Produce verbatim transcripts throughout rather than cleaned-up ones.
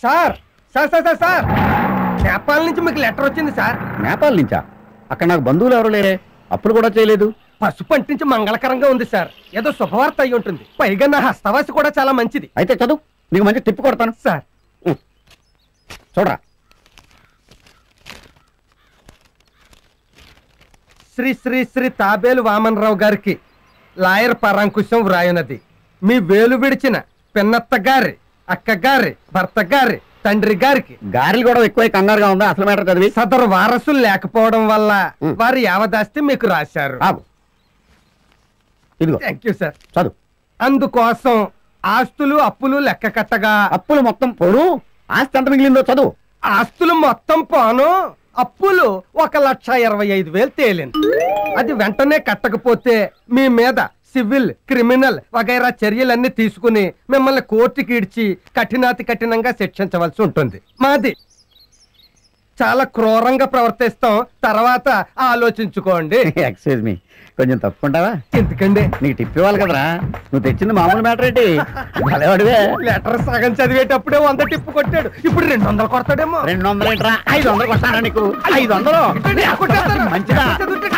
Sir sir sir sir sir Nepal నుంచి మీకు letter వచ్చింది సార్. నేపాల్ నుంచా? అక్కడ నాకు బంధువులు ఎవరు లేరే, అప్పుడు కూడా చేయలేదు. పసుపు అంటించి మంగళకరంగా ఉంది సార్. ఏదో శుభవార్త అయి ఉంటుంది. పైగా నా హస్తవాసి కూడా చాలా మంచిది. అయితే చదువు, నీకు మంచి టిప్పు కొడతాను సార్. చూడరా. శ్రీ శ్రీ శ్రీ తాబేలు వామనరావు గారికి లాయర్ పరాంకుశం వ్రాయనది. మీ వేలు విడిచిన పిన్నత్త గారి, అక్క గారి, భర్త గారి, తండ్రి గారికి గారెలు కూడా ఎక్కువ కంగారుగా ఉందా? అసలు మ్యాటర్ చదివి. సదరు వారసులు లేకపోవడం వల్ల వారి యావదాస్తి మీకు రాశారు. ఇదిగో. Thank you sir. చదువు. అందుకోసం ఆస్తులు అప్పులు లెక్క కట్టగా అప్పులు మొత్తం పోను, ఆస్తి ఎంత మిగిలిందో చదువు. ఆస్తులు మొత్తం పోను, అప్పులు ఒక లక్ష ఇరవై ఐదు వేలు తేలింది. అది వెంటనే కట్టకపోతే మీ మీద సివిల్, క్రిమినల్ వగైరా చర్యలన్నీ తీసుకుని మిమ్మల్ని కోర్టుకి ఇడ్చి కఠినాతి కఠినంగా శిక్షించవలసి ఉంటుంది. మాది చాలా క్రూరంగా ప్రవర్తిస్తాం, తర్వాత ఆలోచించుకోండి. ఎక్స్క్యూజ్ మీ, కొంచెం తప్పుకుంటావా? ఎందుకండి? నీకు టిప్ ఇవ్వాలి కదరా. నువ్వు తెచ్చింది మామూలు మ్యాటర్ ఏంటి? భలేవాడివే. లెటర్ సగం చదివేటప్పుడే వంద టిప్పు కొట్టాడు, ఇప్పుడు రెండు వందలు కొడతాడేమో. రెండు వందలు ఏంట్రా, ఐదు వందలు కొట్టారా నీకు? ఐదు వందలు మంచిదా?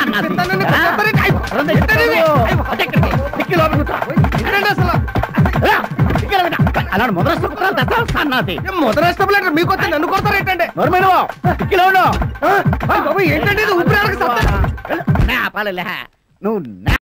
అలాంటి మొదలష్టం మొదలష్టం లెటర్ మీకు వచ్చి నన్ను కొడతారేంటండి? ఏంటంటే ఏంటండి ఊపిరి నువ్వు